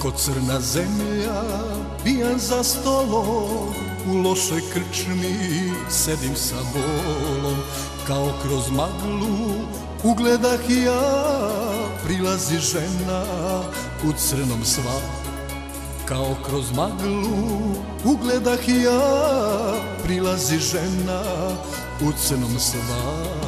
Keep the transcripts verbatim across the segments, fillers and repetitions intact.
Ko crna zemlja, pijan za stolom, u lošoj krčmi sedim sa bolom. Kao kroz maglu ugledah ja, prilazi žena u crnom sva. Kao kroz maglu ugledah ja, prilazi žena u crnom sva.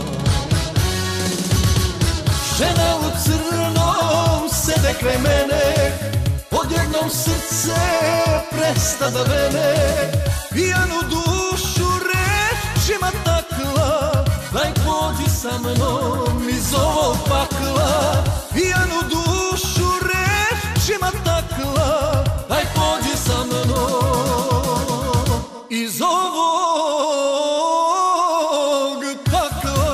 Žena u crnom sede kraj mene, odjednom srce presta da vene. Pijanu dušu rečima takla, daj pođi sa mnom iz ovog pakla. Pijanu dušu rečima takla, daj pođi sa mnom iz ovog pakla.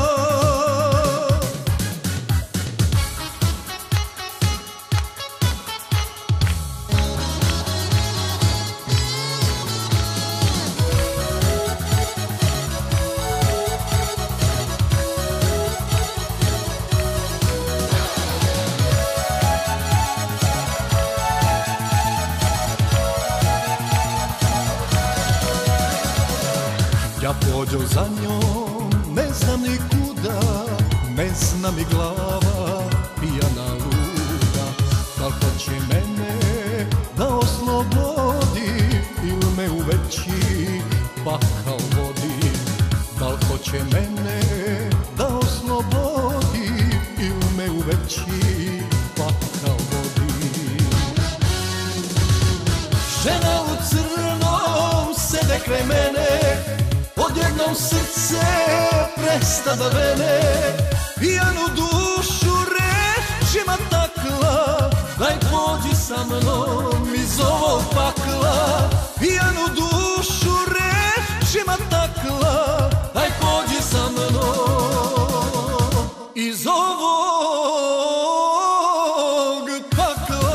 Ja pođo za njom, ne znam ni kuda, ne zna mi glava, pijana luda. Da li hoće mene da oslobodi ili me u veći pakao vodi? Da li hoće mene da oslobodi ili me u veći pakao vodi? Žena u crnom sede kraj mene, odjednom srce presta da vene. Pijanu dušu rečima takla, daj pođi sa mnom iz ovog pakla. Pijanu dušu rečima takla, daj pođi sa mnom iz ovog pakla.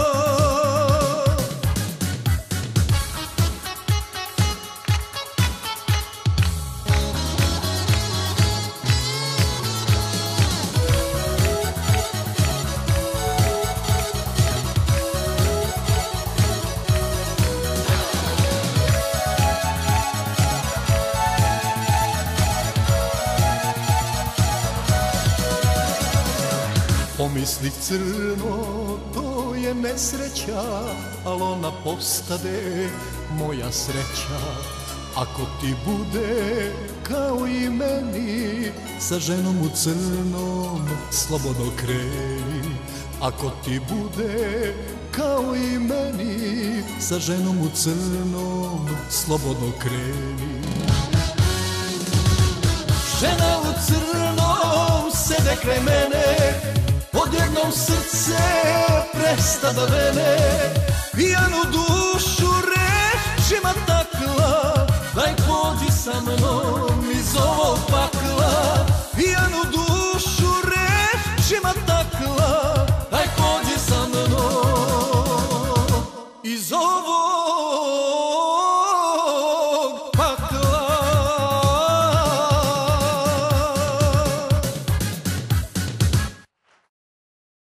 Pomisli crno, to je nesreća, al ona postade moja sreća. Ako ti bude kao i meni, sa ženom u crnom slobodno kreni. Ako ti bude kao i meni, sa ženom u crnom slobodno kreni. Žena u crnom sede kraj mene, odjednom srce presta da vene.